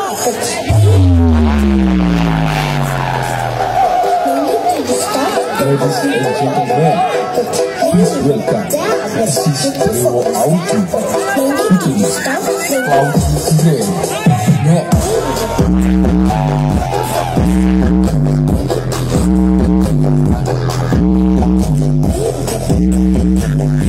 Ladies and gentlemen, please welcome this is Dewa Audio featuring Audio Today. Next.